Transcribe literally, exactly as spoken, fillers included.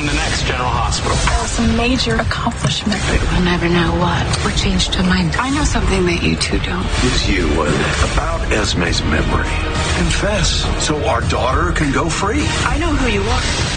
become the next General Hospital. It's a major accomplishment. We'll never know what. We're changed her mind. I know something that you two don't. Who's you? What? About Esme's memory. Confess, so our daughter can go free. I know who you are.